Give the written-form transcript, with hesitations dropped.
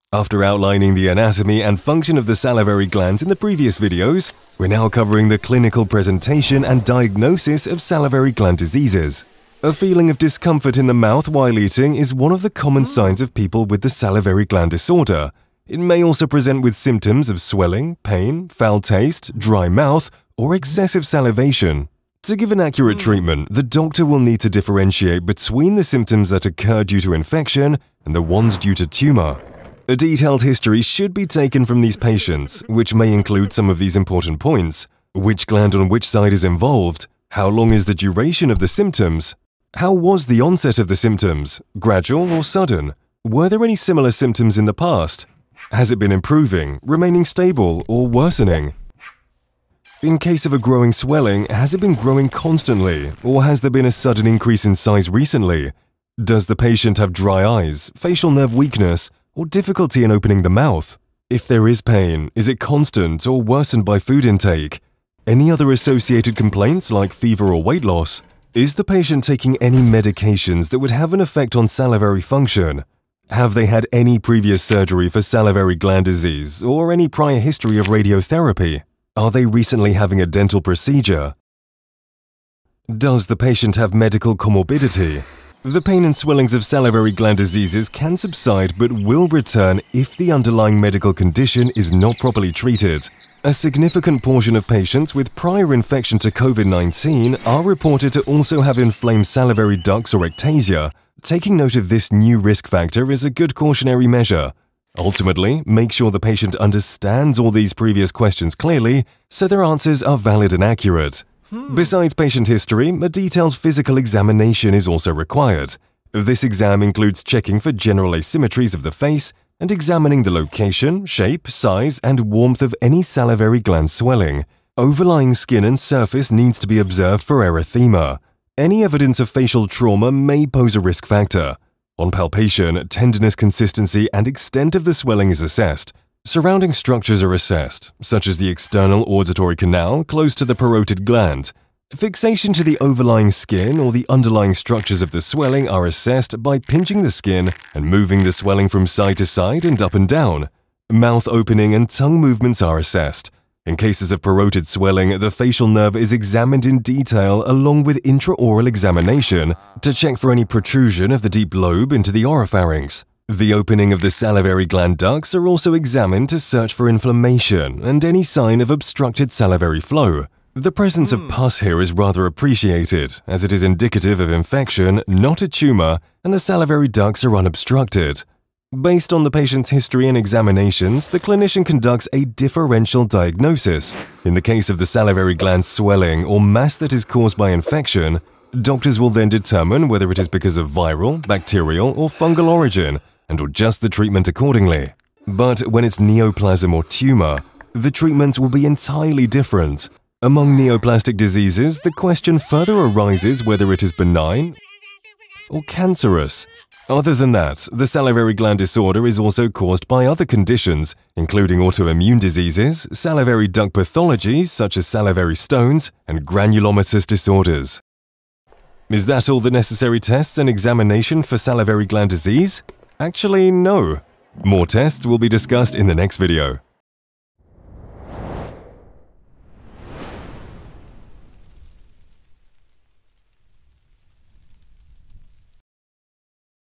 After outlining the anatomy and function of the salivary glands in the previous videos, we're now covering the clinical presentation and diagnosis of salivary gland diseases. A feeling of discomfort in the mouth while eating is one of the common signs of people with the salivary gland disorder. It may also present with symptoms of swelling, pain, foul taste, dry mouth, or excessive salivation. To give an accurate treatment, the doctor will need to differentiate between the symptoms that occur due to infection and the ones due to tumor. A detailed history should be taken from these patients, which may include some of these important points: which gland on which side is involved, how long is the duration of the symptoms, how was the onset of the symptoms, gradual or sudden, were there any similar symptoms in the past, has it been improving, remaining stable, or worsening? In case of a growing swelling, has it been growing constantly, or has there been a sudden increase in size recently? Does the patient have dry eyes, facial nerve weakness, or difficulty in opening the mouth? If there is pain, is it constant or worsened by food intake? Any other associated complaints like fever or weight loss? Is the patient taking any medications that would have an effect on salivary function? Have they had any previous surgery for salivary gland disease or any prior history of radiotherapy? Are they recently having a dental procedure? Does the patient have medical comorbidity? The pain and swellings of salivary gland diseases can subside but will return if the underlying medical condition is not properly treated. A significant portion of patients with prior infection to COVID-19 are reported to also have inflamed salivary ducts or ectasia. Taking note of this new risk factor is a good cautionary measure. Ultimately, make sure the patient understands all these previous questions clearly so their answers are valid and accurate. Besides patient history, a detailed physical examination is also required. This exam includes checking for general asymmetries of the face and examining the location, shape, size, and warmth of any salivary gland swelling. Overlying skin and surface needs to be observed for erythema. Any evidence of facial trauma may pose a risk factor. On palpation, tenderness, consistency, and extent of the swelling is assessed. Surrounding structures are assessed, such as the external auditory canal close to the parotid gland. Fixation to the overlying skin or the underlying structures of the swelling are assessed by pinching the skin and moving the swelling from side to side and up and down. Mouth opening and tongue movements are assessed. In cases of parotid swelling, the facial nerve is examined in detail along with intraoral examination to check for any protrusion of the deep lobe into the oropharynx. The opening of the salivary gland ducts are also examined to search for inflammation and any sign of obstructed salivary flow. The presence of pus here is rather appreciated, as it is indicative of infection, not a tumor, and the salivary ducts are unobstructed. Based on the patient's history and examinations, the clinician conducts a differential diagnosis. In the case of the salivary gland swelling or mass that is caused by infection, doctors will then determine whether it is because of viral, bacterial, or fungal origin and adjust the treatment accordingly. But when it's neoplasm or tumor, the treatments will be entirely different. Among neoplastic diseases, the question further arises whether it is benign or cancerous. Other than that, the salivary gland disorder is also caused by other conditions, including autoimmune diseases, salivary duct pathologies such as salivary stones, and granulomatous disorders. Is that all the necessary tests and examination for salivary gland disease? Actually, no. More tests will be discussed in the next video.